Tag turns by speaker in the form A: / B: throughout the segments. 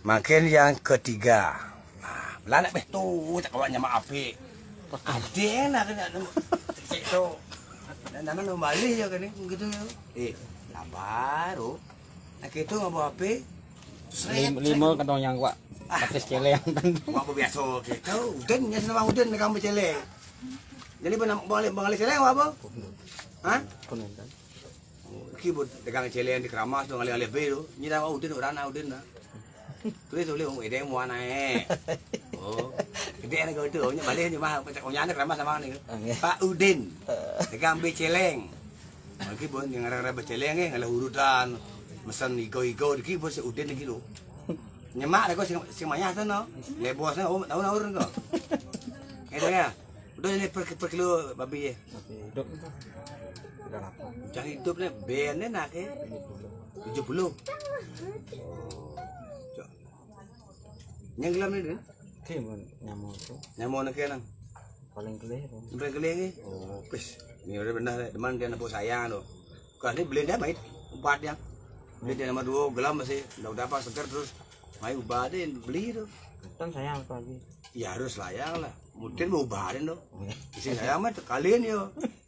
A: Makin yang ketiga. Nah, belanak tuh tak kawan nyamak api. Ada enak kena itu. Dan nama nombali ya kan gitu ya. Baru. Nah gitu ngapa api?
B: Lima katong yang kuat. Atas celeng kan.
A: Apa biasa gitu. Uden nya sama uden kang celeng. Jadi balik celeng apa? Hah?
B: Kunen kan.
A: Kibut dagang celeng di Keramas tu ngali-ngali be tu. Ni dah uden urana uden dah. Tulis boleh orang ide mua naik. Oh, gede ni kau tu. Nya balik ni mah pecah onyane Keramas sama ni. Pak Udin. Dagang be celeng. Kibut yang arah-arah be celeng ni ngalah urutan. Mesan iko-iko di kibut se Udin lagi tu. Nyemak dah kau sing maya tu no. Lebosnya tahun-tahun kau. Itu ya. Udah ni per kilo babi ye.
B: Hidup itu.
A: Jangan hidup ni ben ni nak ke 70. Yang gelam ni kan?
B: Kimun nyamuk tu.
A: Nyamuk nak ke nang?
B: Paling kelih.
A: Paling kelih ni. Oh, pes. Ni udah benar deman dia nak sayang tu. Kalau ni beli dia baik. Ubat dia. Beli dia nomor 2 gelam masih dah dapat segar terus. Mai ubah dia beli tu.
B: Kan sayang tu lagi.
A: Ya harus layang lah. Mungkin mau ubahin tu. Isi sayang mah kalian yo.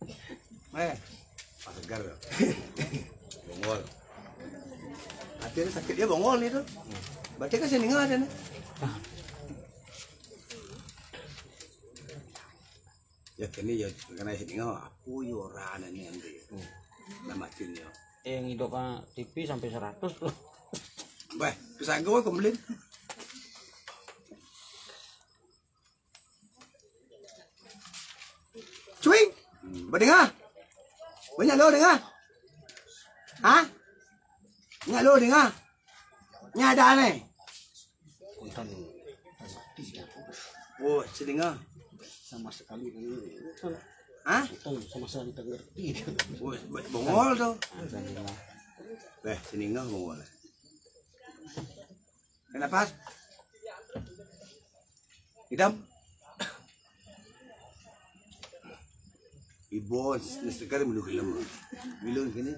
A: Pas segar. Bongol. Hati sakit dia bongol ni tu. Berarti kan sini ada ni. Ya kini ya kena sini apa yo rana ni ande. Namatin yo.
B: Yang hidup TV sampai 100 tu.
A: Bah, bisa gue komplain. Cuing, berdengar? Banyak lo dengar? Hah? Banyak lo dengar? Nyada ni? Oh, sedengar.
B: Sama sekali.
A: Hah?
B: Sama sekali tak ngerti.
A: Oh, bongol tu. Beh, sedengar bongol. Kenapa? Hitam? Ibu sekali menunggu lama. Bilun kini.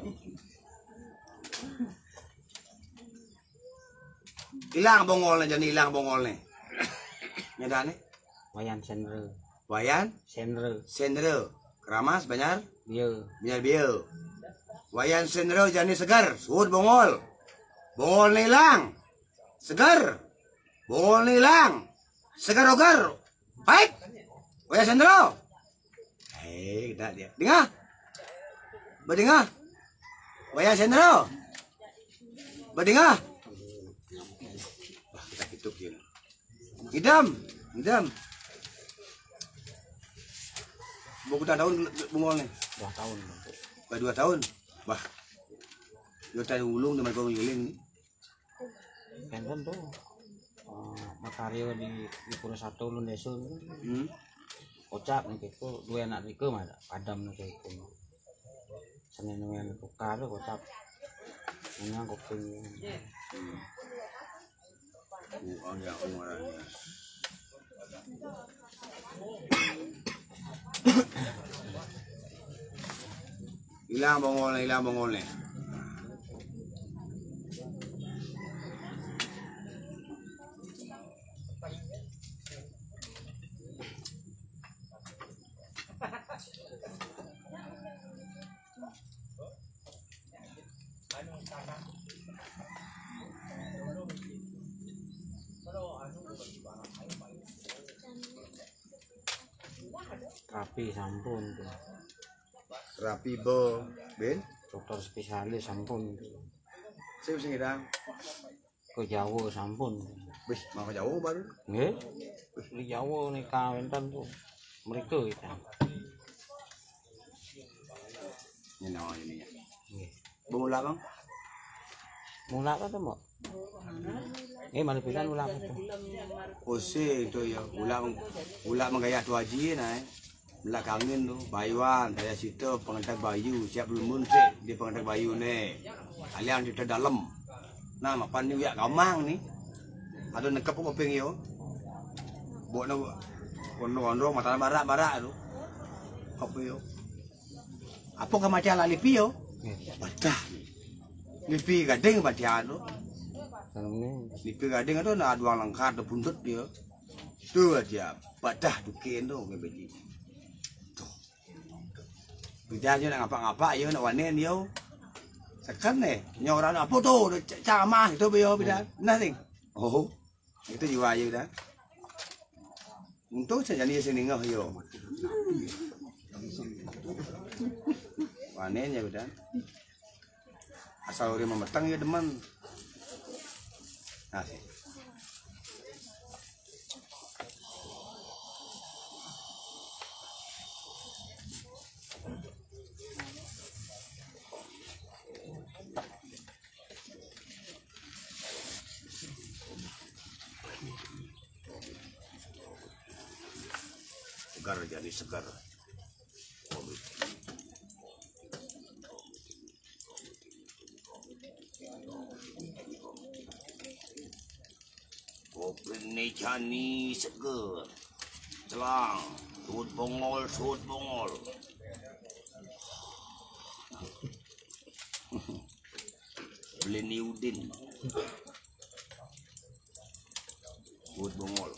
A: Hilang bongolnya, jadi hilang bongolnya. Nyada ni?
B: Wayan sendro.
A: Wayan?
B: Sendro.
A: Sendro. Keramas banyak?
B: Biar.
A: Biar. Wayan sendro jadi segar. Suut bongol. Bongol ni hilang. Segar. Bongol ni hilang. Segar ogar. Baik. Wayan sendro. Dah dia. Dengar? Berdengar? Wayan sendro. Berdengar? Wah, kita hidup dia. Idam. Berapa tahun bungol ni?
B: 2 tahun.
A: 2 tahun? Bah. 2 tahun ulung dengan kau giling ni.
B: Kan tu. Matario di Pura Satu Ulun Desa. Kocak nih gitu, 2 anak ni ke mana? Padam nih gitu. Senin yang tukar tu kocak. Ini kopi.
A: Ya umurnya. Hilang bongol ni.
B: Rapi sampun tu.
A: Rapi bo, Ben?
B: Dokter spesialis sampun tu.
A: Saya mesti ngidang.
B: Ke Jawa sampun.
A: Wih, mau ke Jawa baru?
B: Nggih. Di Jawa ni kawentan tu. Mereka kita.
A: Ini nama ini.
B: Nggih.
A: Bermula bang?
B: Mula apa tu, Mbak? Mana pisan mula apa tu?
A: Pusing tu ya. Ulang menggaya tu haji na. Belakangin tu, bayuan, saya situ pengantar bayu, siap belum muncik di pengantar bayu ni. Alian di dalam. Nah, mapan ni ya gamang ni. Ada nekap kuping yo. Buat no, kono mata barak tu. Apa yo? Apa kematian lipi yo? Baca. Lipi gading baca tu. Lipi gading itu ada dua langkah ada buntut dia. Tuh aja badah dukin tuh kayak begitu. Tuh. Bidanya nak ngapa-ngapa ya nak wanen dia. Sekan nih nyoran apa tuh camah itu bio bidan. Nothing. Oh. Itu juga aja bidan. Untuk saja ni sini ngah yo. Wanen ya bidan. Asal dia memetang ya demen. Nah, segar jadi segar. Kopi ni jani segar, celang, sud bongol. Beli ni udin, sud bongol.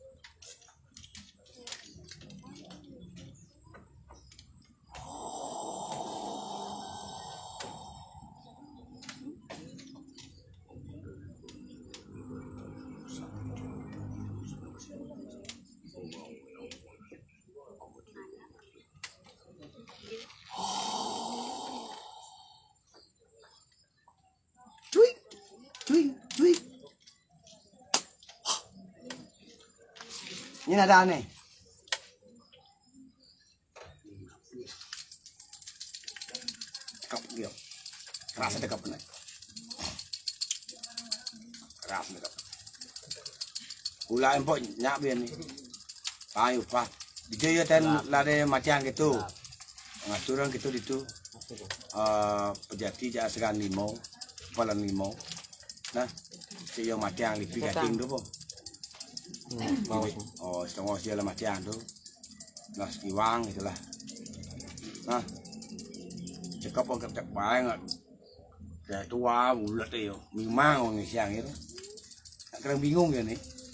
A: Cuy. Ini ada aneh. Kap dia. Keras ada kap nih. Keras ada kap. Gula empok nyak biar nih. Ayo pak. Dia ten lade macam gitu. Ngaturan gitu itu. Pejati jah segan limau, palan limau. Nah, saya macam lipi gading tu pun. Oh, setengah sia lah macam tu. Nah, iwang itulah. Nah, cakap pun cakap baik ngat. Kayak tua bulat tu, memang orang siang itu. Kadang bingung ya ni.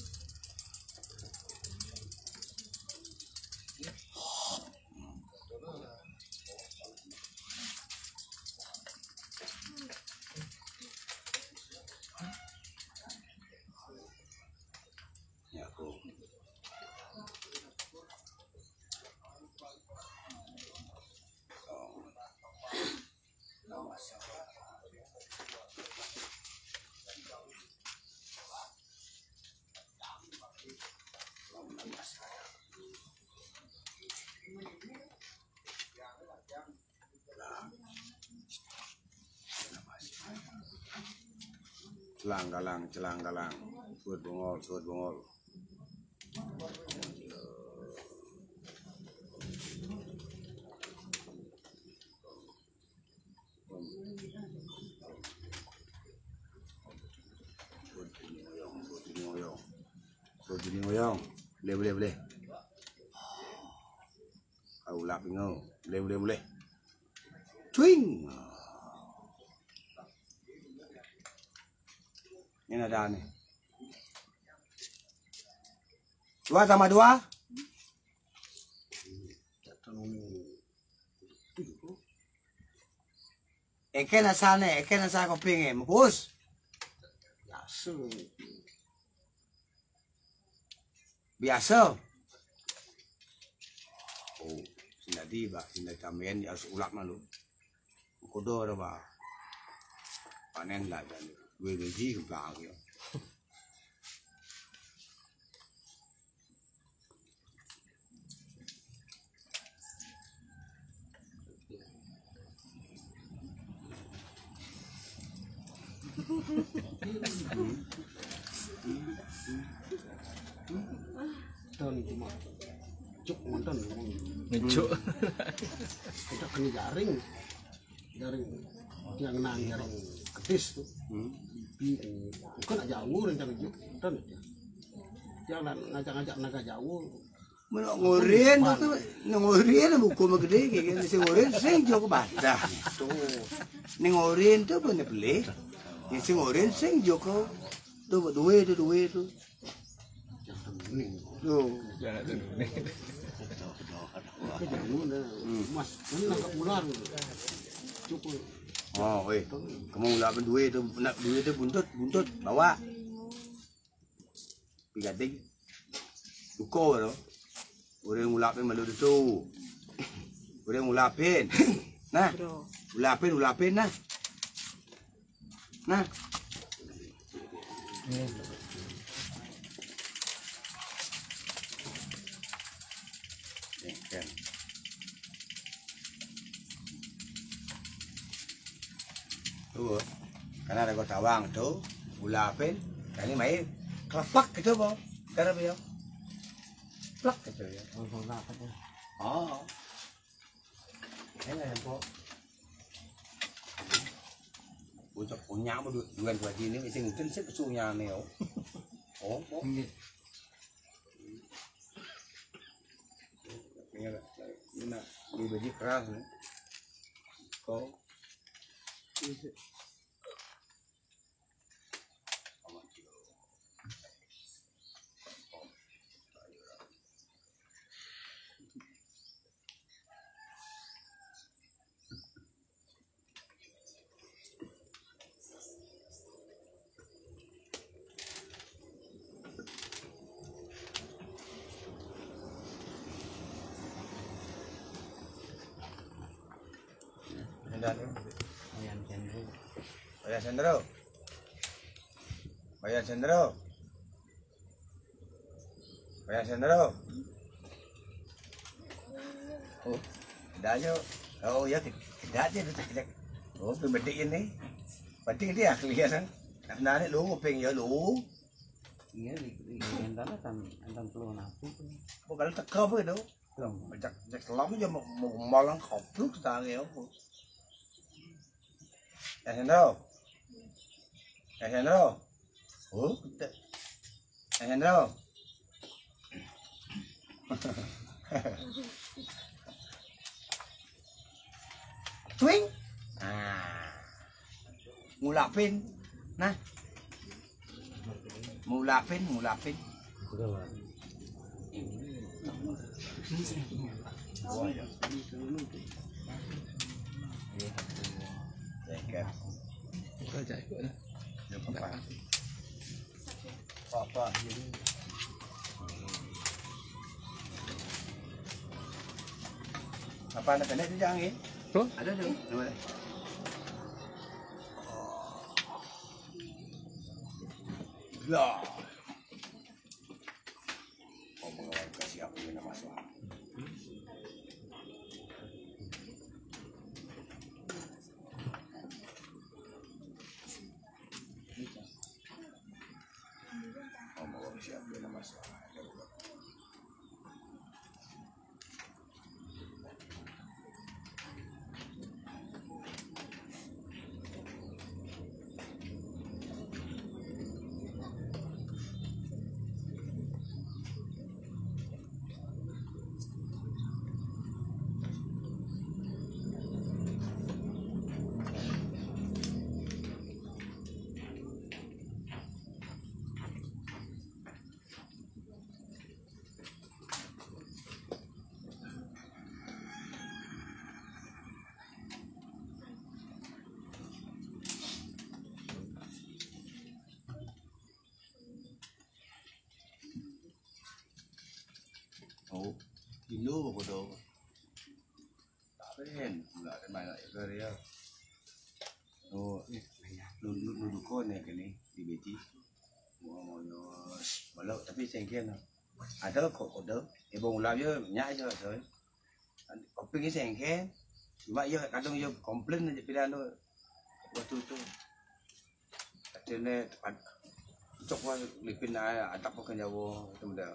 A: Celang galang, suut bongol. Suut ngoyong, boleh. Kau lap ngau, boleh. Twing. Ini ada nih. 2 tambah 2. Eke nasa kopi nge, mabus. Biasa. Oh, sinadi ba, sinadi tamen di harus ulak malu. Kodo ba. Panen lah dan gue gaji ke belakang ya.
C: Ton cuma cuk nonton
B: ngecuk.
C: Kita kena jaring yang nang jaring ketis tuh. Bukan aja jauh rencana juk ton jangan ngajak naga jauh.
A: Ngurin tuh ngurin buku gede kayak gini si ngurin sing joko badah tuh. Ning ngurin tuh bener beli. Si ngurin sing joko Tu duit tu.
C: Jangan bening.
A: Tu.
D: Jangan dulu nih.
C: Jangan Mas, ini nangkap ular. Cukup.
A: Oh, weh. Kamu ulah duit tu, nak duit tu buntut bawa. Pigating. Duko tu. Orang ulapin malu tu. Orang ulapin. Nah. Ulapin nah. Nah. Kan. Tu. Karena ada kau tawang tu, ulapin, kali mai kelepak gitu boh. Karena dia. Plak gitu ya. Oh. Ini yang kok. Untuk punya mau duan buat ini, mesti ngintip sih pesunya nih oh. Oh. Ini nak biji keras nih. Kau. Bayar sendero. Oh, tidak aja. Oh ya, tidak aja tidak. Oh, pembedik ini. Penting dia kelihatan. Karena ini lu nguping ya lu.
B: Iya, di antara kan peluang aku.
A: Bukan tekap itu. Macam selama aja mau malang kopluk tangi apa. Sendero. Oh, Sendero. Twing. Ngulapin. Nah. Ngulapin. Apa? Apa anak pendek tu jangan
D: Tuh.
A: Ada tu. Namanya. Lah. Oh, mengawan kasih aku yang masalah. Siapa yang masalah? Oh, dulu bodoh. Tak keren, enggak ada banyak kerja. Oh, lu dukun ya kini di BT. Mau malu tapi sengken. Ada kok ada. Ibu ulam je nyak je soy. Kopi ni sengken. Cuma ya kadang ya komplain aja pilihan tu. Waktu tu. Katanya cok wa lipin atap pakai Jawa tu dah.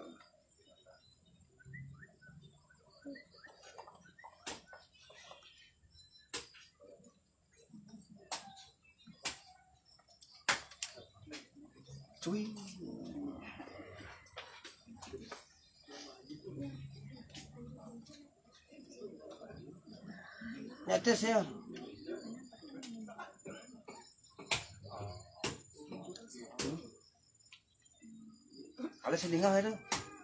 A: Cuy. Nyates ya. Ada selingah itu.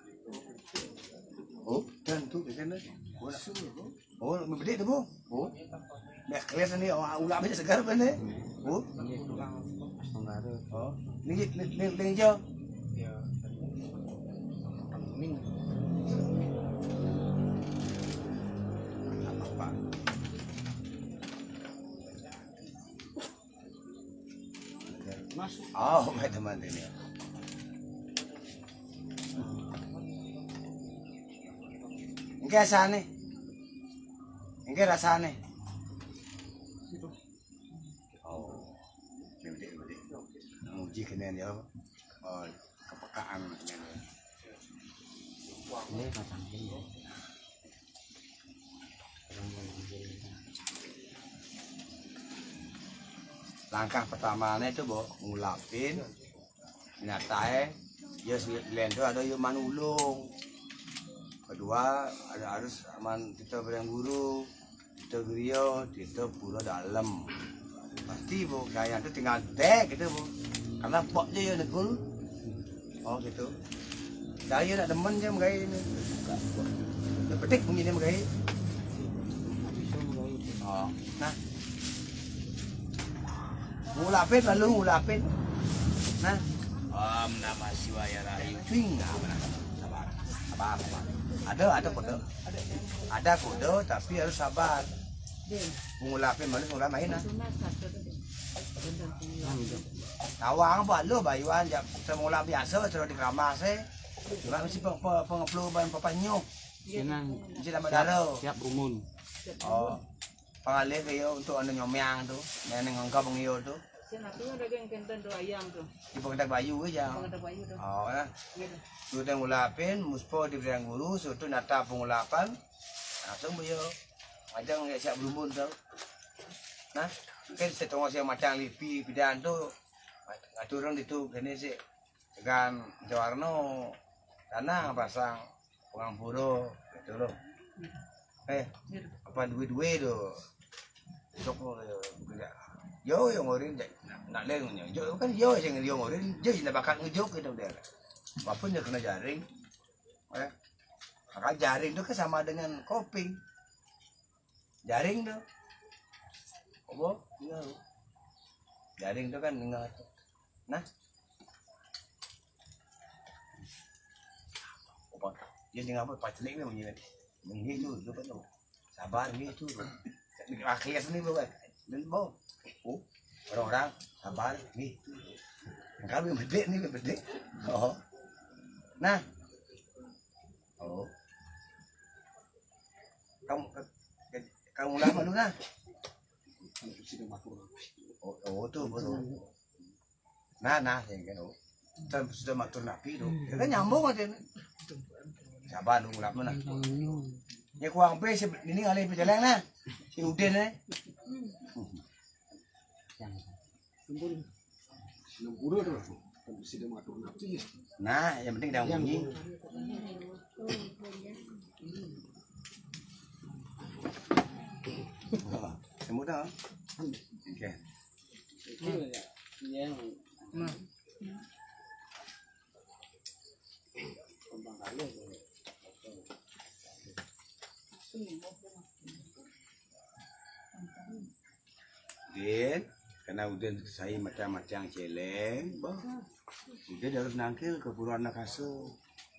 A: Oh, dan tu di sana. Oh, membedek tu bu. Oh, dah kelihatan ni ulat macam segar kan ni. Oh, oh, ni hijau.
C: Masuk.
A: Oh, baik teman ini. Ini rasanya. Ini rasanya. Oh, ini. Uji kena dia. Oh, kepekaan macamnya.
B: Ini pasang ini.
A: Langkah pertamanya itu bu ngulapin nyatae ya lendo ada yang manulung. Kedua harus aman kita berang guru kita gerio kita pura dalam pasti bu gaya itu tinggal dek gitu bu karena poknya ya negul. Oh gitu saya nak demen je menggaya ini petik bunyi ni menggaya. Oh nah ngulapin lalu ngulapin. Nah, Om Namah Shivaya Rahayu. Twing, sabar. Ada kode. Ada kode tapi harus sabar. Ngulapin malu ngulap main nah. Tawang buat lo bayuan jam semula biasa terus dikeramas Juga mesti pengeplu ban papanyo.
B: Senang.
A: Mesti dapat daro.
B: Siap rumun.
A: Oh. Pangalih kayo untuk anu nyomyang tu, neneng ngangkap pengiyo tu.
D: Siapa tu ada yang kenten tu ayam tu.
A: Di pengedak bayu aja.
D: Pengedak bayu tu.
A: Oh ya. Sudah ngulapin, muspo di bidang guru, suatu nata pengulapan, langsung beliau macam nggak siap berumun tu. Nah, kan setengah siang macam lipi bidang tu, ngaturun itu kini sih, dengan Jawarno, tanah pasang pengampuro, gitu loh. Apa duit tu, sok yo yang ngorin nak lengnya, yo kan yo yang dia ngorin, yo yang bakat ngejok itu dia. Walaupun dia kena jaring, maka jaring itu kan sama dengan koping. Jaring tu, apa? Jaring tu kan ingat. Nah, apa? Dia tinggal apa? Pacelik ni punya. Ini tu, tu kan. Sabar ni tu. Akhirnya sini bukan. Dan mau, orang-orang sabar ni. Kami bedek ni bedek. Oh. Nah, oh, kamu lama dulu nah. Oh tu baru. Nah, yang kan oh, sudah matur napi tu. Kita nyambung aja. Sabar dulu lama nah. Ni kuang pe ini ngalih pejalan nah. Si Udin eh.
C: Sempurna tu. Sudah matur napi.
A: Nah, yang penting dah bunyi. Semua dah. Okey.
D: Nah,
A: Din, karena Udin saya macam-macam celeng, Udin harus nangkil ke Pura Anak Asuh.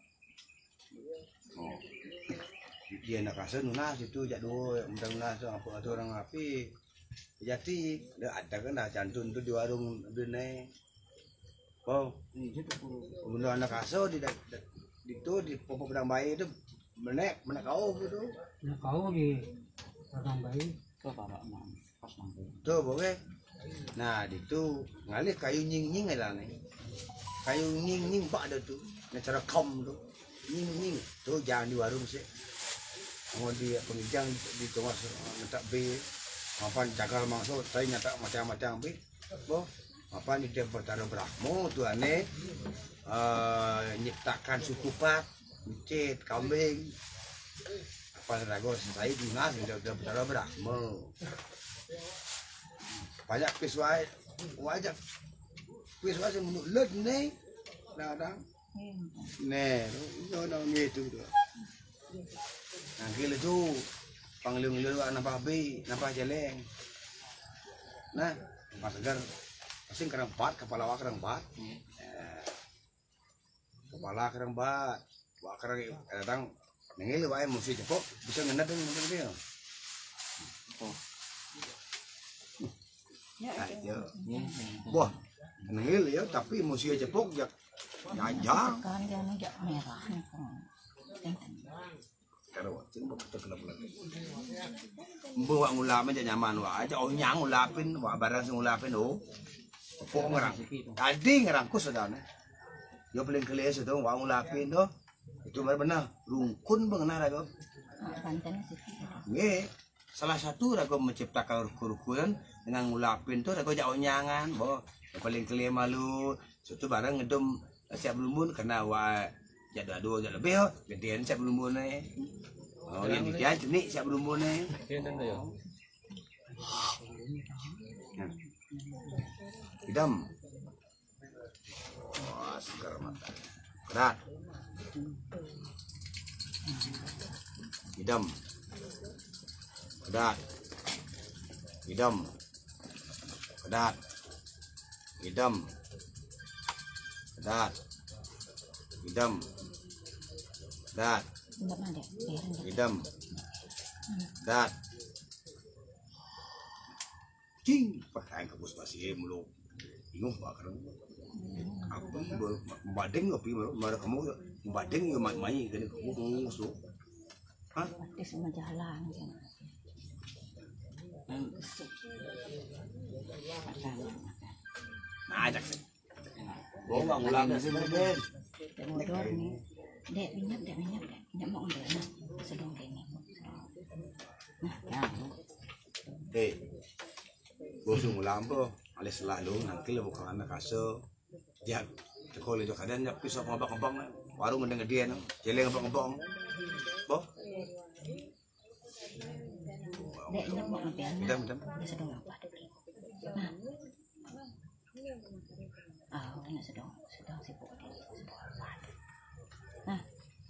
A: Oh, dia Anak Asuh nunas itu jadul, mudah nunas apa orang api. Jati, ada kan dah cantun tu di warung Udin Oh, benda Anak Asuh di itu di Popok Pedang Bayi itu menek kau gitu.
B: Kau lagi pedang bayi ke para pas nanti.
A: Tuh boleh. Nah, itu ngalih kayu nying-nying lah nih. Kayu nying-nying bak ada tuh. Nah, cara kom tuh. Nying-nying. Tuh jangan di warung sih. Kemudian penginjang di tengah letak B. Mapan cakal masuk, saya nyata macam-macam B. Boh, mapan di tempat taruh Brahmo tuh aneh. Nyiptakan suku Pak, micit, kambing. Apa rago saya dinas di tempat taruh Brahmo. Banyak piswai, wajib piswai semulut nih, dah Nè, nó nghe tu tu. Nah, kira tu panglung lu nampak api, nampak jeleng. Nah, pas segar asing kerang bat, kepala wak kerang bat. Kepala kerang bat, wak kerang datang nengil wae musuh cepok bisa ngendat dengan dia. Ayo. Wah, nengil ya tapi musuh cepok jak jajang.
E: Kan dia nggak merah nih kan.
A: Karo cing bok kelap lagi. Mbok ngulap aja nyaman wa aja nyang ngulapin wa barang sing ngulapin pok ngerang. Tadi ngerangkus sedane. Yo paling keles itu wa ngulapin itu benar rungkun bengenar aku.
E: Banten sih.
A: Nggih, salah satu rago menciptakan kerukunan dengan ngulapin tuh rago jauh nyangan, bo yang paling keles malu. Itu barang ngedom siap lumun karena wa jada dua jada lebih gedean siap lumun oh yang dia jenik siap lumun hidam wah segar mata kerat hidam kedat hidam kedat hidam kedat hidam dat hidam dat cing pakai kabus masih mulu bingung pak kereng apa badeng api baru kamu badeng ya mai gini kamu musuh hah
E: di semua jalan
A: nah ajak sih bawa ngulang sih Ben
E: modor nih dek minyak dek mau ambil nah sedang kene nah
A: bosong ngulang po alis selalu nanti lo bukan anak kaso jak sekolah jo kadang jak pisau ngobak-ngobak warung ngedeng-ngedian jeleng ngobak-ngobak boh
E: dek minyak mau ambil nah sedang apa nah ini sedang sibuk nah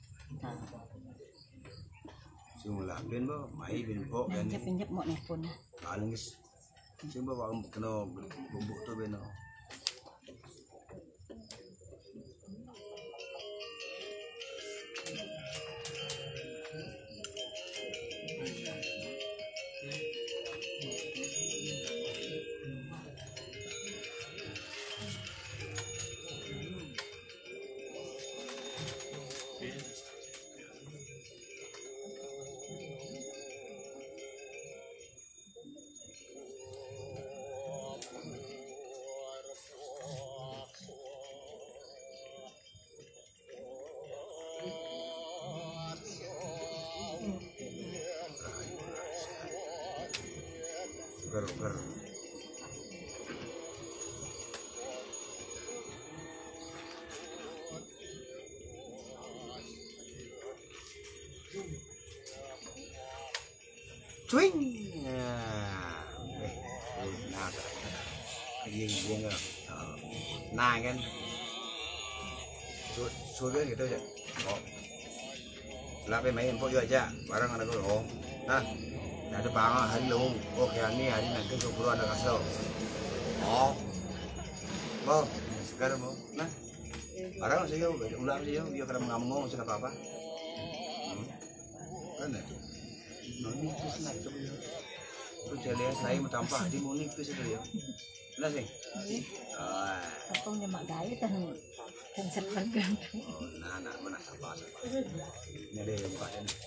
A: simula ben bo mai ben po kan
E: pinjap mau nelpon
A: paling is simba wa kena bubuk tu ben Gar. Cuing. Nah, riêng nai kan. Sudah gitu aja. Oh. Lah pe main po aja. Barang ada ko. Nah. Ada bang hari long, oke hari nanti syukur ada kasih. Oh, mau sekarang mau, nah, orang sih yo, ulang sih yo, dia kadang ngomong sih apa apa. Kan itu, noni itu senang tuh, tuh jalan saya mau tambah di muni itu sih yo, lah sih.
E: Aku nyemak gaya kan sepanjang.
A: Nah, mana sabar. Ini ada yang buka ini.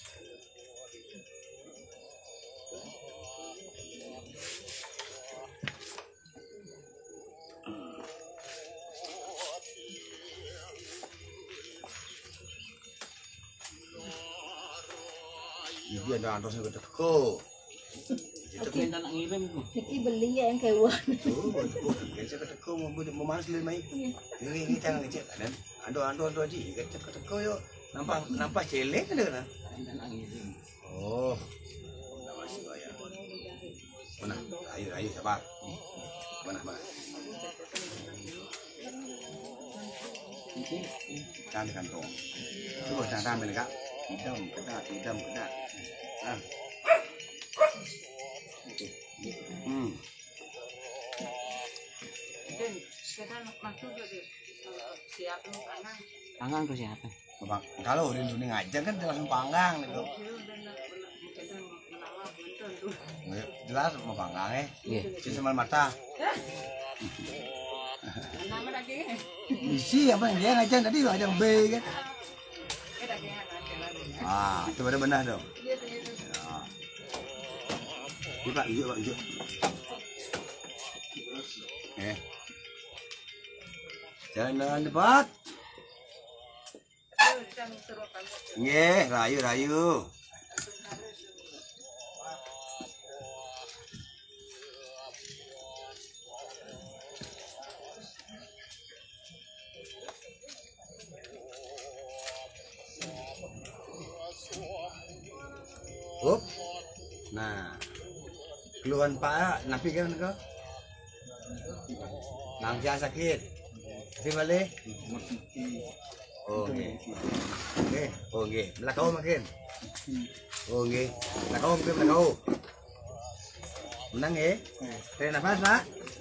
A: Dia ada antos yang teko.
B: Tapi nak ngirim tu.
E: Niki beli ya yang keluar.
A: Yang saya teko mau manas lima ini. Ini jangan ngecek dan ando aja. Kita teko yo nampak celeng ada kan?
B: Nak ngirim.
A: Oh, nama si bayar. Mana? Ayo sabar. Mana? Tam di kantong. Coba tam beli kak. Idam kedat. Ah.
D: Dan kita masuk jadi siap lu kanan.
B: Tangan tuh siapa?
A: Bang, kalau udah dunia ngajar kan langsung panggang gitu. Jelas mau panggang
B: Iya.
A: Semal mata.
D: Nama lagi ini.
A: Isi apa yang dia ngajar tadi ada B kan. Itu benar dong. Ini Pak, hijau. Jangan cepat. Nggih, rayu. Up. Nah. Keluhan Pak, napi kan kau? Nangsia sakit. Si balik. Oh, nggih. Nggih, oh nggih. Belakau makin. Oh nggih. Belakau. Menang nggih? Tarik nafas, Pak.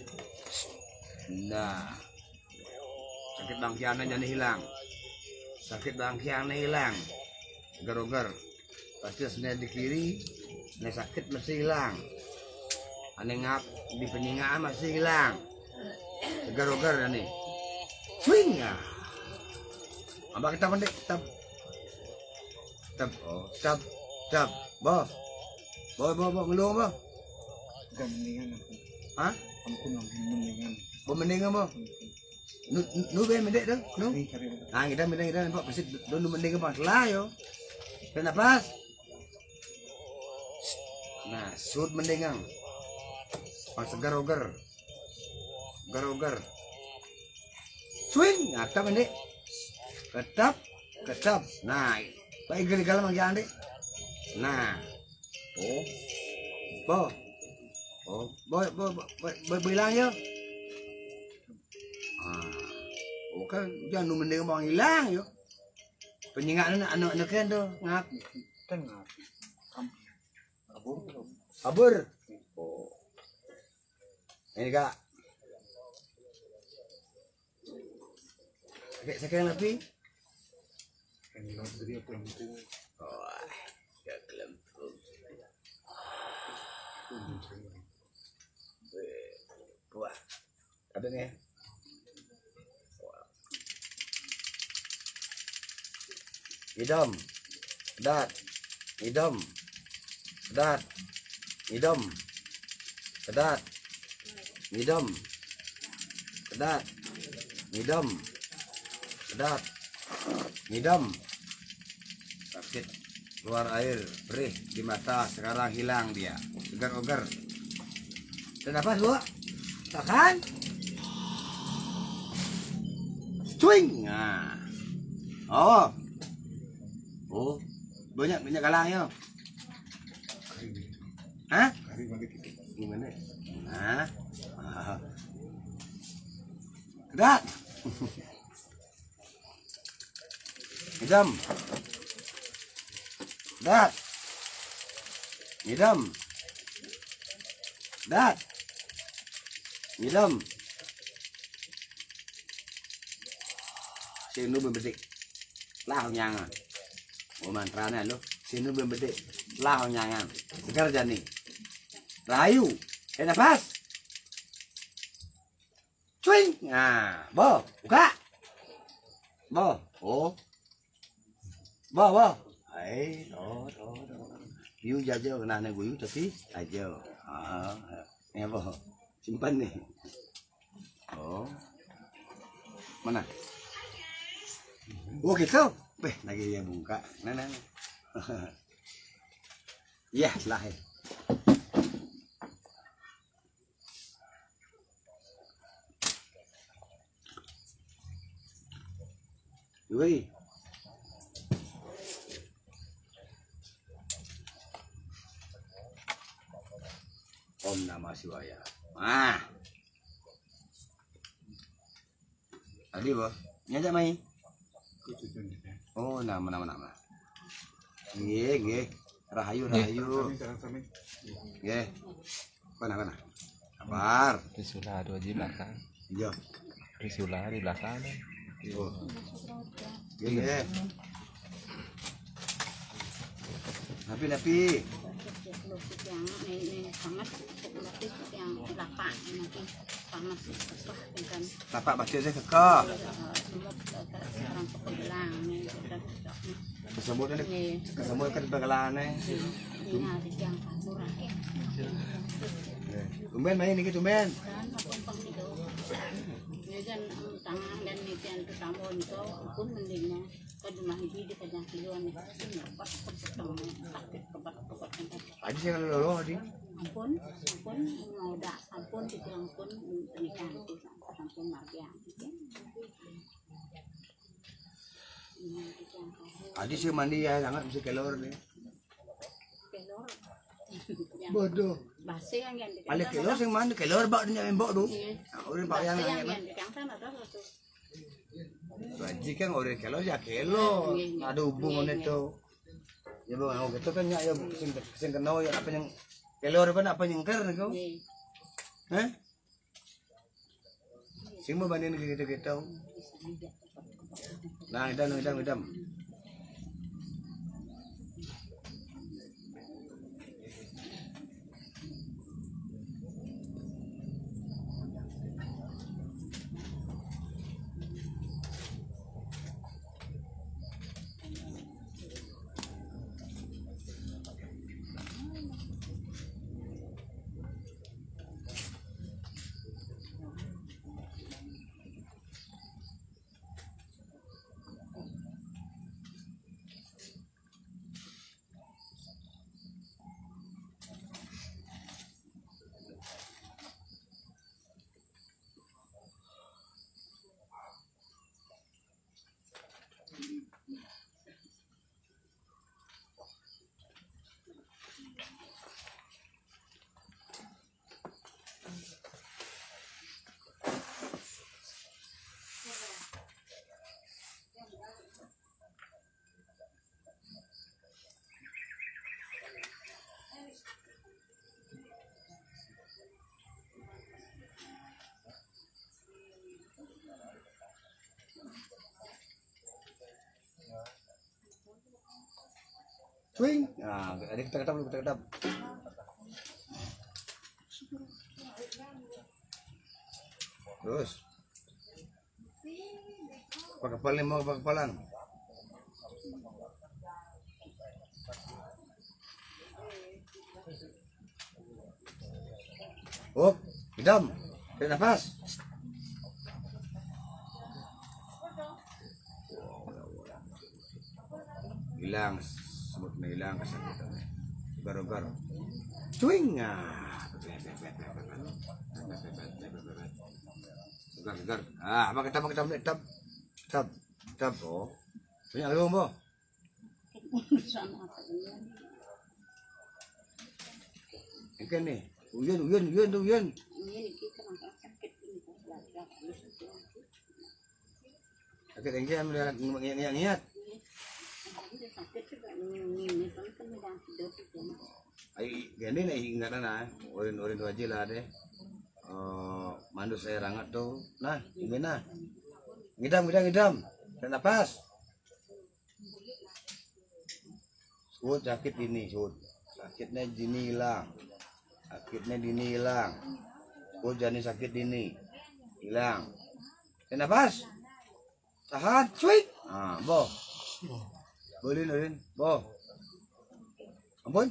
A: Nah. Sakit bangkiannya jadi hilang. Geroger. Pasti sebenarnya di kiri, ini sakit mesti hilang. Aneh ngap di penyingaan masih hilang. Geroger nih. Swing. Abang kita pendek, stop. Bo, ngelung bo.
C: Bukan mendingan aku.
A: Hah?
C: Ampun mendingan.
A: Bo mendingan bo. Nu ben mendek dong, nu.
C: Ini cari.
A: Nah, kita mendingan po, pasti nu mendingan pa lah yo. Dan napas. Nah, sud mendingan. Pas geroger. Swing, ngata mendek. Ketap. Nah, baik geli-gala mang dek. Nah. Bo bilang yo. Kan jangan mending bang hilang yo. Penyingaan anak kan tuh ngap.
C: Tengah.
A: Abur. Ini kak. Sekarang lebih.
C: Ini dari apa yang itu?
A: Ya kelempung. Buah. Ada nih. Idam. Kedat. Ngidam. Sakit keluar air perih di mata, sekarang hilang dia. Segar-ogar. Kenapa lu? Tahan. Swing. Nah. Oh, banyak galangnya. Hah?
C: Kari balik itu.
A: Gimana? Nah. Kedat. Idam. Sino bebedik. Lah nyangan. Mantranya lo, sini belum bedek, lah nyangan, segar jani, rayu, nafas, swing, nah, buka, bo, you jaja kena gue you tapi aja, ya bo, simpan nih, mana, gitu. Lagi yang buka, nah. Ya, lah. Yui. Om Namah Shivaya. Tadi, Bos. Nyajak mai. Oh, nama. Nggih. Rahayu. Nggih. Mana? Kabar.
F: Risula ada di belakang.
A: Iya.
F: Risula di belakang.
A: Oh. Nggih. Napi.
E: yang ini sangat populatif yang lapak nanti panas susah kan
A: Tapak baca saya kekeh.
E: semut sekarang pegelang nih
A: Kesemut ini. Kesemut kan pegelang nih.
E: ini harus yang murah
A: Tumben main ini tumben.
E: dan apa itu ini kan tangan dan nipian tertamu itu pun mendingnya ke rumah ini di kajang kiluan itu dapat potong sakit kebat
A: Aji saya kalau lolo tadi.
E: ampun mau dak ampun dibilang pun pernikahan itu ampun marga
A: Aji sih mandi ya sangat mesti kelor nih.
E: kelor
C: Bodoh.
E: basi yang ganti
A: Paling kelor sing mandi kelor bak dia mbok tu. Orang pak yang
E: yang
A: kan.
E: ganti kan ada tuh
A: Aji kan orang kelor ya kelor. Ada hubungan itu. Ya bang, aku gitu kan ya sing kenal ya apa yang kelor apa nyengker kau? Hah? Sing mau bandingin gitu. Nah, idam. Swing. Nah, ada kita kedap. Terus. Pakai kepala mau pakai kepalan. Oh, hidam. Tarik nafas. Hilang. Semutnya hilang kesakitan. Gar. Swing. Gar. Ah, apa kita tap. Oh. Banyak lagi Mbok. Ikan nih. Uyan. Sakit yang niat. Ay, gani na ingat na orin wajib lah deh. Mandu saya rangat tuh. Nah, ini nah. Ngidam. Dan napas. Sud sakit ini, sud. Sakitnya dini hilang. Sud jani sakit dini hilang. Dan napas. Tahan, cuy. Ah, boh. Boleh, boh. Ampun.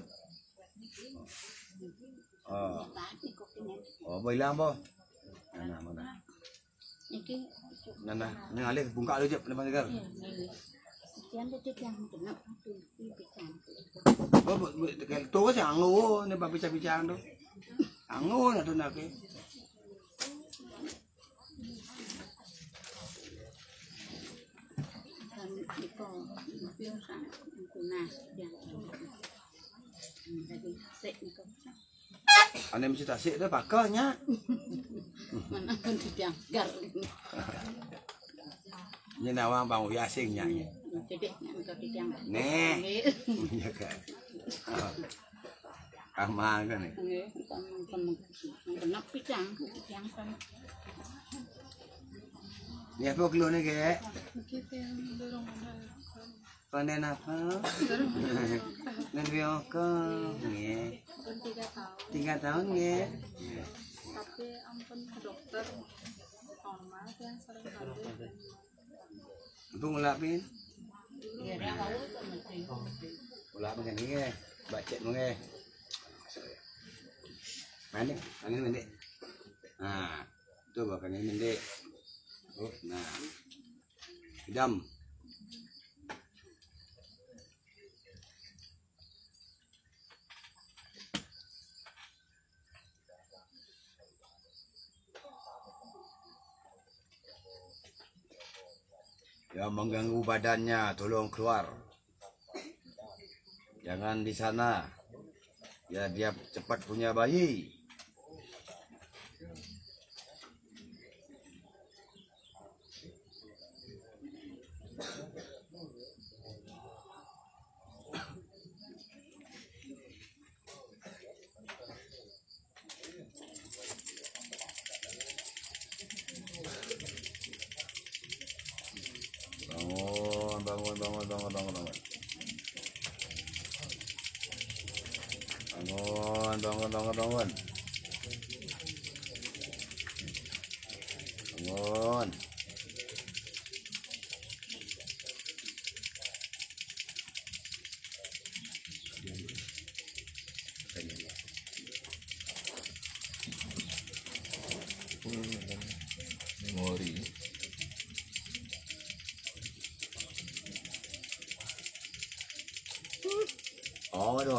A: Boleh lah, boh. Mana? Ini alih bungka aja depan tegar. Tuh sih anggu, ini babi bicara tuh. Anggu na tuh nak. Ane mesti tasik tu pakainya.
E: mana pun dianggar
A: Nyenawang bang asing nyanyi.
E: Jadi nak tiang.
A: Nih. Iya kan. Kamang kan nih.
E: Kenapa tiang kan?
A: Ni apa kilo ni ke? Panen apa? Nen bioko. Nggih. 3 tahun nggih.
D: Tapi ampun ke dokter normal yang sering kali.
A: Ibu ngelapin?
E: Ya dah kau
A: Ulap macam ni ke? Baca mu ke? Mana? Angin mendek. Nah, tu bakal angin mendek. Oh, nah. Hidam. Yang mengganggu badannya tolong keluar. Jangan di sana. Ya dia cepat punya bayi. Bangun. Bangun.
F: Memori.
A: Oh, aduh,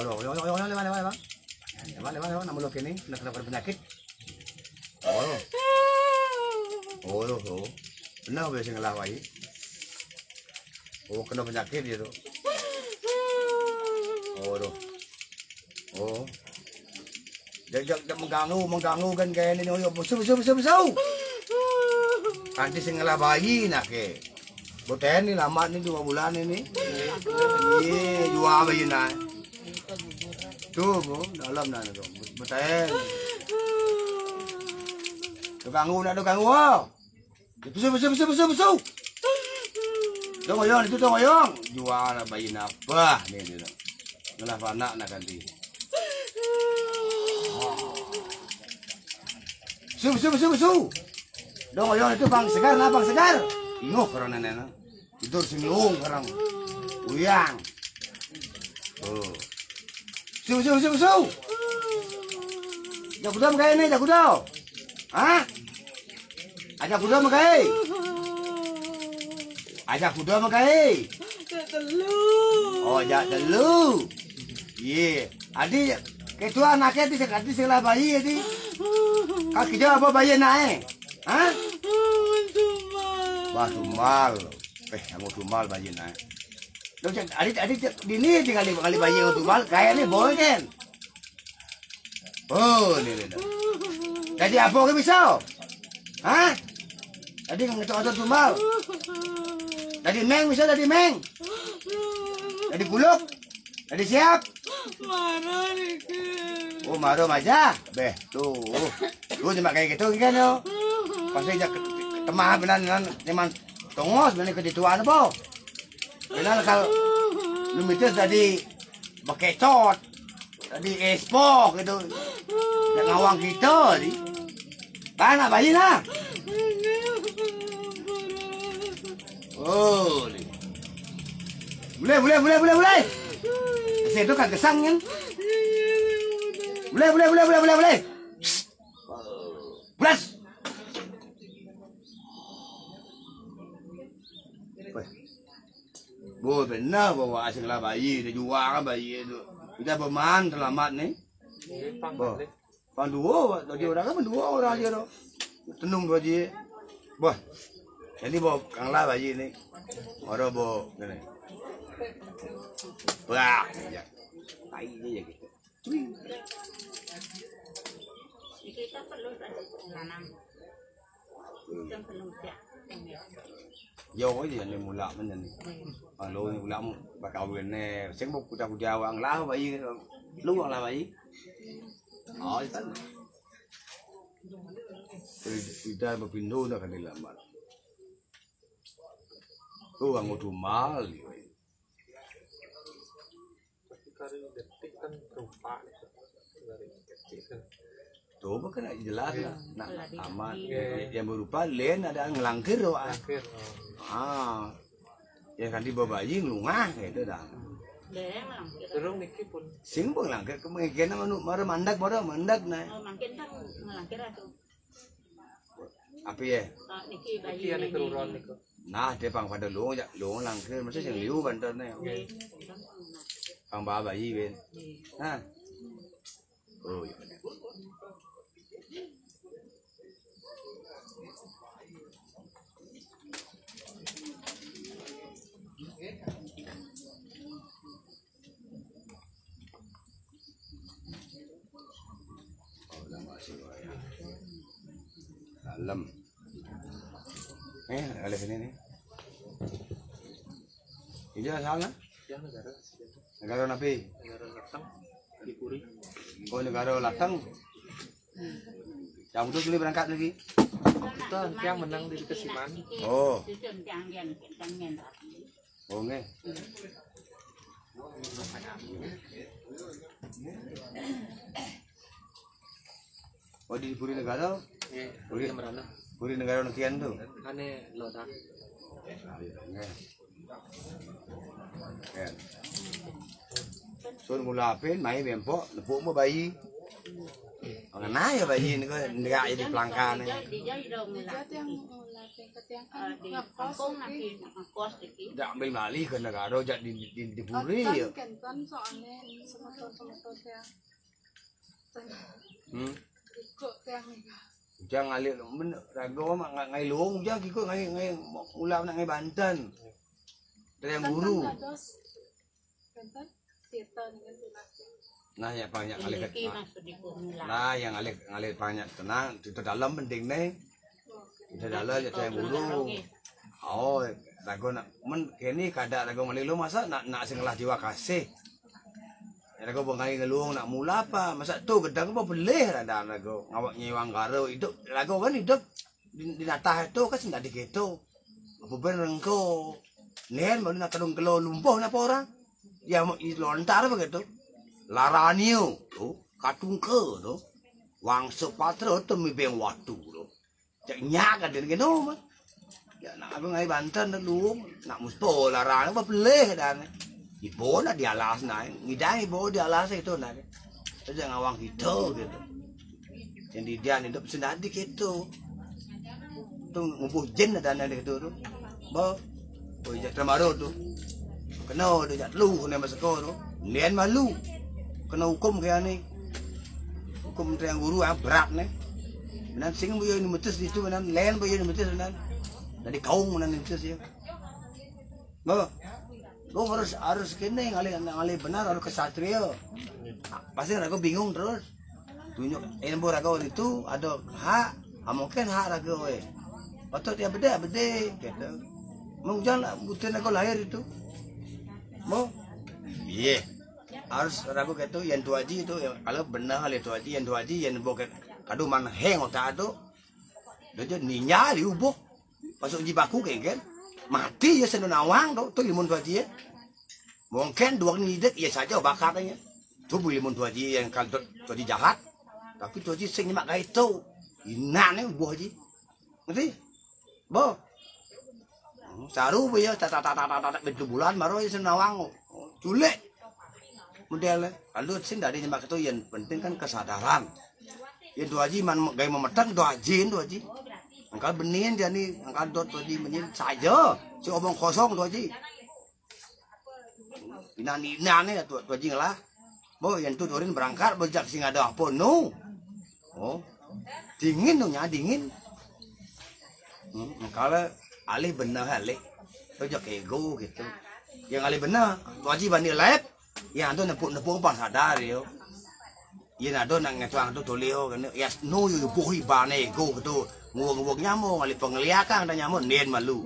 A: lewat, nama lo kini, nak kena penyakit. Oh, benar biasa ngelawai. Oh, kena penyakit dia tu. Oh, jangan mengganggu kan kayak ini. Oh, besar. Nanti sengalah bayi nak ke. Boten ni lama ni 2 bulan ini. Jual bayi nak. Tu bu, dalam nak tu. Boten. Tu ganggu. Besar. Tong oyong. Jual bayi nak. Bah, ni dia. Ngalah anak nak ganti. Su. Dong oyong itu bang segar. Ingoh karena nenek. Tidur singlung karang. Uyang. Oh. Su. Jakuda makai ni, jakuda. Hah? Ajak kuda makai. Oh, jak telu. Ye, adi ketua anaknya di sekolah bayi adi. Kau kerja apa bayi naik? Hah? Wah, tumal. Kamu tumal bayi naik. Adik dini kali bayi yang tumal kayak ni boleh kan? Oh, ni. Jadi apa ke bisa? Hah? Tadi ngetok tumal. Tadi meng bisa tadi meng. Tadi kuluk. Tadi siap. Oh, maro aja. Beh, tuh. Lu cuma kayak gitu kan yo. Pasti aja temah benan teman tongos benar kedituan apa? Benar kalau lu mikir tadi bekecot. Tadi espok gitu. Dan ngawang kita di. Mana bayi lah? Oh, ni. Boleh. Saya tu kan kesang kan? Boleh. Belas. Boleh benar bawa asing lah bayi, dia jual kan bayi itu. Kita berman selamat ni. Panduo, tadi orang kan panduo orang dia tu. Tenung tu aja. Bah. Jadi bawa kang lah bayi ni. Orang bawa ni. Wah, ya. Tai dia gitu.
E: Kita perlu nanam. kan penuh ya.
A: Vô cái gì này mù lợm mình nhìn lôi mù lợm bà cậu người này sáng bốc của chào ăn lá vậy lúc còn là vậy hỏi tất từ đây mà pin nô nó cái này làm mà cô ăn một thùng má tuh bukan jelas lah, nah aman. Yang berupa lain ada ngelangkir doa. Ya kan di bawah bayi ngelungah gitu dah.
E: Terus
B: niki pun.
A: Sing pun langkir, kemungkinan manu mara mandak nih.
E: Oh makin kan ngelangkir atau?
A: Apa ya?
E: Niki bayi
B: Niki keruron niku.
A: Nah, dia pang pada luang langkir, mesti yang liu banter nih. Pang bawa bayi ben. Nah. Oh iya. Dalam ada sini nih ini salah negara napi
B: Latang di Puri.
A: oh negara Latang yang itu berangkat lagi
B: Itu yang menang di Kesiman.
A: oh nge oh di Puri negara Puri negara nakian tuh
B: Ane lodak.
A: Sun ngulapin mai bempok nepuk mo bayi. Ngana ya bayi ni ko ndak jadi pelangkan. Dak ambil mali ke negara jak di Puri ya. Jangan ngalih men rago mak ngai luong jangan kiko ngai ulap nak ngai Banten. Dari yang guru. Nah ya banyak ngalih nah yang ngalih banyak tenang di dalam penting nih. Di dalam ya yang guru. Oh rago nak men kini kada rago ngalih lu masa nak singlah jiwa kasih. Rago bengai ngeluong nak mula apa masa tu gedang apa boleh ada rago ngawak nyewang garo hidup rago kan hidup di natah itu kan tidak diketo apa bener engko nen baru nak kadung kelo lumpuh napa orang ya mau lontar begitu laranio tu katung ke tu wang sepatra tu mi beng waktu tu cak nyak ada gitu mah ya nak bengai Banten luong nak musto laran apa boleh dan ibu nak di alas naik, ngidang ibu di alas itu naik, saja ngawang gitu gitu. Jadi dia hidup sendiri gitu, tuh ngumpul jen ada nade gitu tuh, bo, jadi termaru tuh, kena dia lu kena masuk tuh, nian malu, kena hukum kayak ni, hukum yang guru yang berat nih, benar sing boyo ini mutus itu benar, lain boyo ini mutus benar, dari kaum benar mutus ya, bo. Lo harus kene ngalih benar harus kesatria. Pasti rago bingung terus. Tunjuk ilmu rago itu ada hak, mungkin hak rago we. Otot dia beda gitu. Mau jangan butuh rago lahir itu. Mau? Iya. Harus rago gitu yang tuaji itu kalau benar hal itu aji yang tuaji yang bukan kadu man heng otak itu. Dia ninya diubuk. Masuk jibaku kan. Mati ya senunawang tuh limun tuaji ya. Mungkin dua ngidet ya saja bakatnya. Tuh limun tuaji yang kalau tuaji jahat. Tapi tuaji sing nyemak kayak itu. Inane buah ji. Ngerti? Bo. Saru bu ya tata betul bulan baru ya senunawang. Culek. Modelnya. Kalau sing dari nyemak itu yang penting kan kesadaran. Ya tuaji man gaya memetang tuaji. Angkat benin jadi angkat dot tuaji benin saja. Si omong kosong tuaji. Inani tuaji ngalah. Bo yang tu turin berangkat berjak sing ada apa no. Oh. Dingin tuh nya dingin. Kalau alih benar alih. Berjak ego gitu. Yang alih benar tuaji bani lep. Yang tu nepuk pas sadar yo. Yen ado nak ngetuang tu toleo kan ya no yu buhi bane go tu nguang nyamuk ngali pengliakang dan nyamuk nen malu.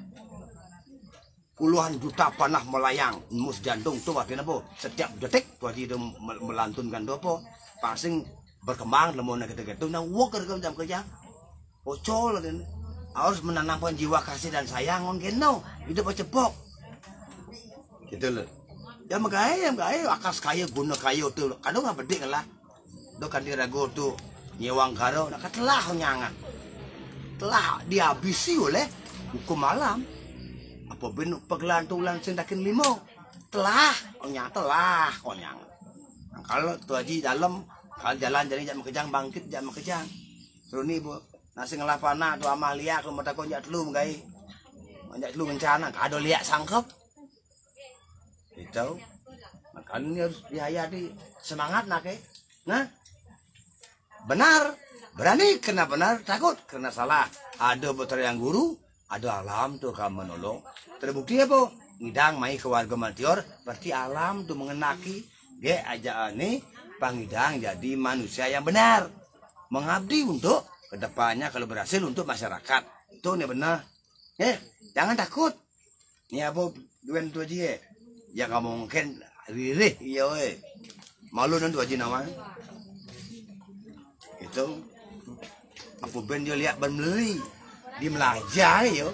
A: Puluhan juta panah melayang mus jantung tu artinya apa? Setiap detik tu itu melantunkan tu apa? Pasing berkembang lemon gitu-gitu nah wok jam kerja. Ocol kan. Harus menanamkan jiwa kasih dan sayang on geno. Hidup cepok. Gitu loh. Ya magaya akas kaya guna kayo tu. Kadang nggak bedik lah. Do kan dirago tu nyewang karo nak telah nyangat. Telah dihabisi oleh hukum malam. Apa ben pegelantulan sendakin limo. Telah telah konyang. Nah, kalau tu haji dalam kalau jalan jadi jam kejang bangkit jam kejang. Terus ni bu nasi ngelah panah tu amah liak lu mata konjak telu gai. Konjak telu ngencana kado liak sangkep. Itu. Makanya harus dihayati semangat nak Nah. Benar, berani kena benar, takut kena salah. Ada betul yang guru, ada alam tu akan menolong. Terbukti apa? Ngidang mai ke warga Mantior, berarti alam tu mengenaki dia ajaan ni pangidang jadi manusia yang benar. Mengabdi untuk kedepannya kalau berhasil untuk masyarakat. Itu ni benar. Jangan takut. Ni apa duen tu aja. Ya kamu mungkin ririh iya malu nanti aja nama. Itu apa ben dia lihat ben beli di Melaja yo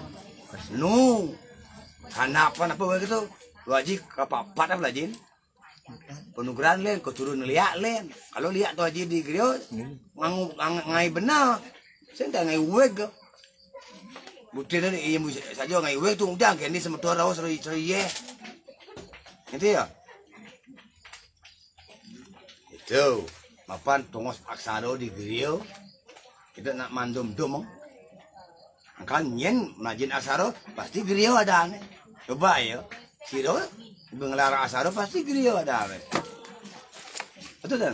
A: apa begitu haji kapapat apa lajin penugaran len kau turun lihat len kalau lihat tu haji di Grio ngai benar saya ngai weg bukti dari iya saja ngai weg tu udah kini semetua rawas ye itu ya itu mapan tongos aksaro di Grio kita nak mandum dom kan nyen majin aksaro pasti Grio ada coba ya siro ngelarang aksaro pasti Grio ada betul kan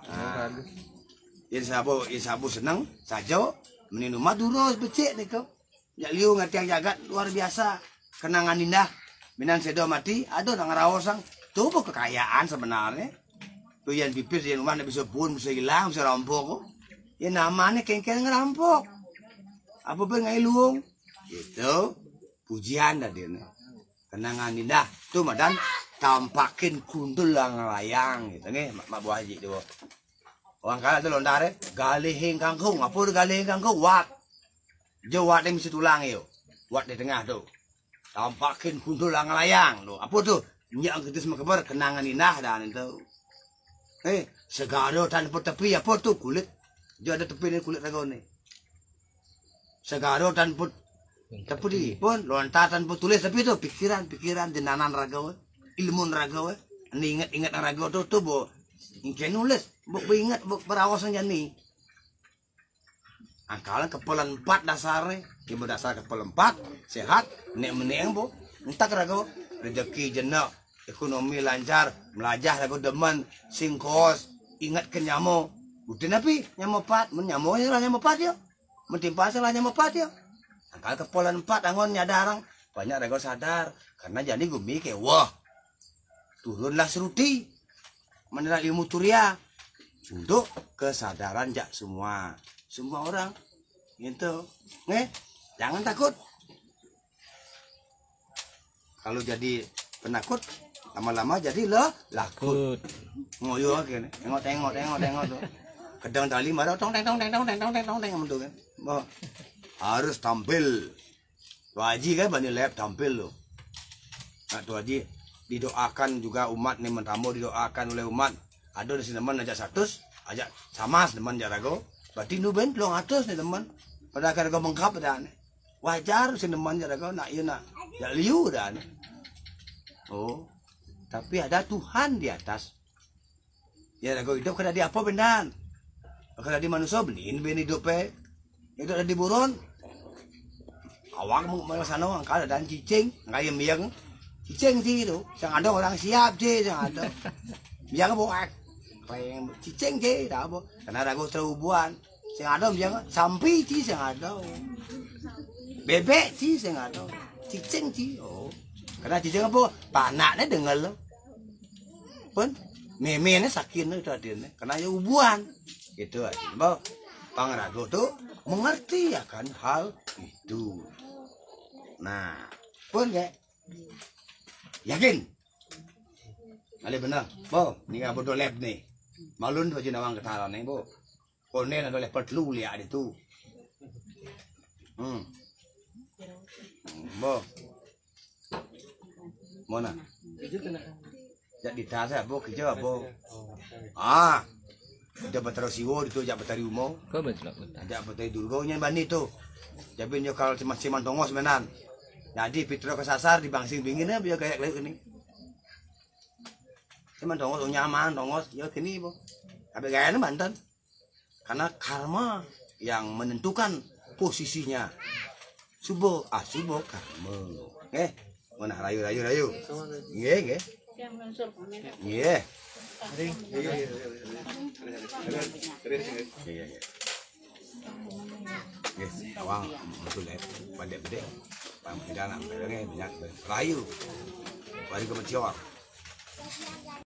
A: sabu senang saja meninu maduro becek ni kau jak liu ngatiang jagat luar biasa kenangan indah minan sedo mati ada nang rawosang tu kekayaan sebenarnya. Tu yang pipis yang rumah bisa pun bisa hilang bisa rampok. Ya namanya kengkeng ngerampok. Apa pun ngai luung. Itu pujian dah dia. Kenangan indah. Tu madan tampakin kuntul lang layang gitu nge mak buah haji tu. Orang kala tu londare galihing kangkung. Apa tu galihing kangkung? Wat. Jo wat ni mesti tulang yo. Wat di tengah tu. Tampakin kuntul lang layang tu. Apa tu? Nyak kita semua kabar kenangan indah dah itu. Segaro tanpa tepi apa tu kulit. Dia ada tepi ni kulit rago ni. Segaro tanpa tepi pun lontar tanpa tulis tapi tu pikiran jenanan rago, ilmu rago. Ni ingat rago tu bo. Ingin nulis, bo ingat bo berawasan jani. Angkalan kepala 4 dasarnya, ibu dasar kepala 4 sehat, nek meneng bo. Entak rago rezeki jenak. Ekonomi lancar, melajah lagu demen, singkos, ingat ke nyamo. Bukti napi, nyamo 4, menyamo lah nyamo 4 ya. Mentimpa salah nyamo 4 ya. Angkal kepala 4 angon nyadarang, banyak rego sadar karena jadi gumi ke wah. Turunlah seruti. Menerima ilmu turia untuk kesadaran jak semua orang. Gitu. Jangan takut. Kalau jadi penakut lama-lama jadi lakut. Ngoyo kene. Tengok tu. Kedang tali marah tong teng tu kan. Harus tampil. Tu haji kan bani lab tampil lo. Nah tu haji didoakan juga umat ni mentamu didoakan oleh umat. Ada di sini teman ajak 100, ajak sama teman jarago. Berarti nu ben pelong atas ni teman. Pada karago mengkap dah ni. Wajar si teman jarago nak iya nak. Ya liu dah ni. Oh, tapi ada Tuhan di atas. Ya, rago hidup kada di apa bendan. Kada di manusia beliin ben hidupnya. Itu ada di buron. Awak mau sana angkal dan cicing, ngayem yang cicing sih itu. Yang ada orang siap sih, yang ada. Yang buat, kayak cicing sih, dah apa? Karena rago terubuan. Yang ada yang sampai sih, yang ada. Bebek sih, yang ada. Cicing sih, oh. Karena cicing apa? Panaknya dengar lo. Pun Memene sakin itu adine karena ya ubuan. Gitu aja. Bahwa Pangerago tuh mengerti akan hal itu. Nah, pun ya. Yakin? Ale benar. Bo, ni ngapa do lab ni? Malun tu je nawang ketaran ni, bo. Konen ada lab perlu lihat itu. Bo. Mana? Jadi tasa bo kerja bo. Ah. Dia berterus siwo itu jak bertari umum.
F: Kau betul betul.
A: Jak bertari dulu nya bani tu. Jadi nyo kalau cuma tongos menan. Jadi pitro kesasar di bangsing bingin biar kayak lagi ni. Cuman tongos nyaman tongos ya kini bo. Tapi gaya Banten. Karena karma yang menentukan posisinya. Subo karma. Mana rayu. Nggih.
E: Yang mensur komen.
A: Nggih. Yes, awang betul ya, pandai-pandai, pampiran, banyak rayu, baru kemencior.